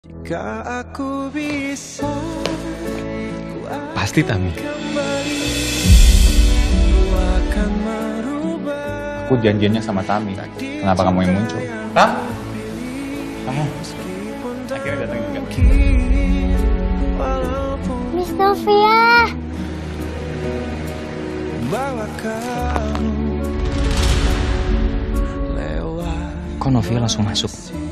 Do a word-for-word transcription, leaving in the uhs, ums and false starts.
Jika aku bisa, pasti Tami. Aku janjiannya sama Tami. Kenapa kamu yang muncul? Tam? Kamu? Akhirnya datang juga. Miss Novia. Kok Novia langsung masuk?